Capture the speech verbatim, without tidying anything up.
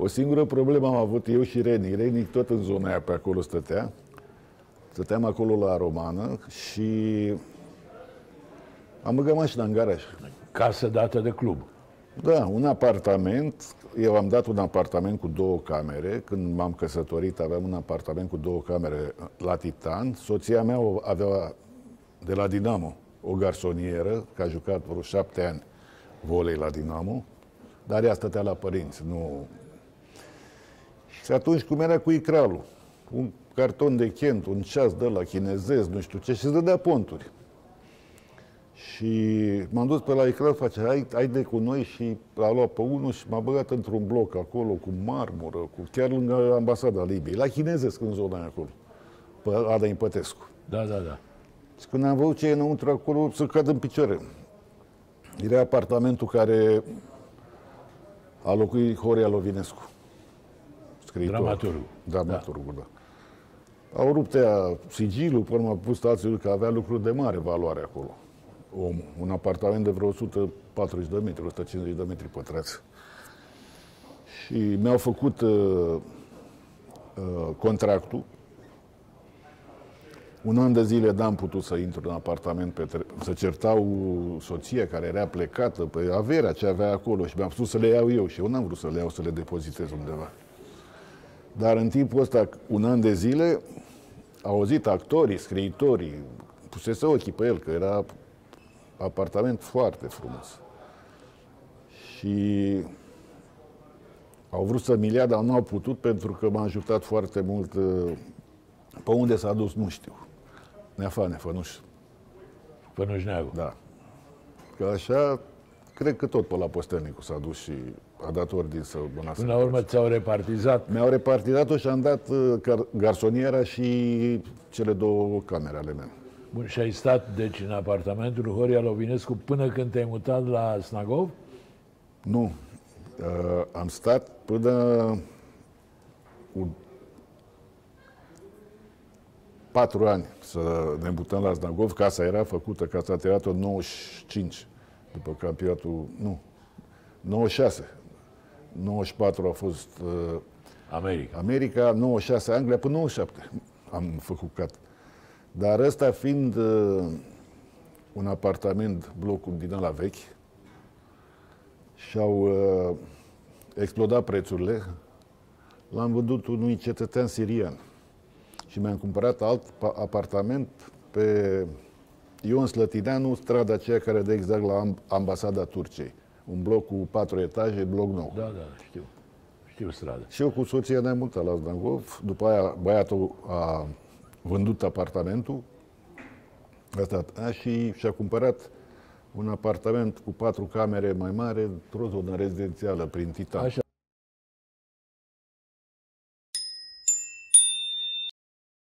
O singură problemă am avut eu și Reni. Reni tot în zona aia pe acolo stătea. Stăteam acolo la Romană și am băgat mașina în garaj. Casă dată de club. Da, un apartament. Eu am dat un apartament cu două camere. Când m-am căsătorit aveam un apartament cu două camere la Titan. Soția mea avea de la Dinamo o garsonieră, că a jucat vreo șapte ani volei la Dinamo, dar ea stătea la părinți, nu... Și atunci cum era cu icralul, un carton de Kent, un ceas de la chinezesc, nu știu ce, și se dădea ponturi. Și m-am dus pe la icral, face, hai, haide cu noi, și a luat pe unul și m-a băgat într-un bloc acolo, cu marmură, cu, chiar lângă ambasada Libiei, la chinezesc în zona aia acolo, pe Ada Impătescu. Da, da, da. Și când am văzut ce e înăuntru acolo, să cad în picioare. Era apartamentul care a locuit Horia Lovinescu, scriitor. Dramaturgul. Dramaturgul, da. da. Au rupt ea sigilul, până m-a pus stațiul că avea lucruri de mare valoare acolo. Omul. Un apartament de vreo o sută patruzeci de metri, o sută cincizeci de metri pătrați. Și mi-au făcut uh, uh, contractul. Un an de zile n-am putut să intru în apartament, pe să certau soția care era plecată pe averea ce avea acolo și mi-am spus să le iau eu și eu n-am vrut să le iau, să le depozitez undeva. Dar în timpul ăsta, un an de zile, au auzit actorii, scriitorii, pusese ochii pe el, că era apartament foarte frumos. Și au vrut să-mi ia, dar nu au putut pentru că m-a ajutat foarte mult. Pe unde s-a dus, nu știu. Neafane, Fănuș. Fănuș Neagu. Da. Că așa, cred că tot pe la Postelnicu s-a dus și a dat ordin să mâna. Până la urmă ți-au repartizat? Mi-au repartizat-o și am dat uh, garsoniera și cele două camere ale mele. Bun, și ai stat, deci, în apartamentul Horia Lovinescu până când te-ai mutat la Snagov? Nu. Uh, am stat până un patru ani să ne mutăm la Snagov. Casa era făcută, casa teatru în nouăzeci și cinci, după campionatul, nu, nouăzeci și șase. nouăzeci și patru a fost uh, America. America, nouăzeci și șase Anglia, până nouăzeci și șapte am făcut cat. Dar ăsta fiind uh, un apartament, blocul din ăla vechi, și-au uh, explodat prețurile, l-am vândut unui cetățean sirian. Și mi-am cumpărat alt apartament pe Ion Slătineanu, strada aceea care dă exact la ambasada Turciei. Un bloc cu patru etaje, bloc nou. Da, da, știu. Știu strada. Și eu cu soția ne-am mutat la Snagov. După aia băiatul a vândut apartamentul asta, și și-a cumpărat un apartament cu patru camere mai mare într-o zonă rezidențială prin Titan. Așa.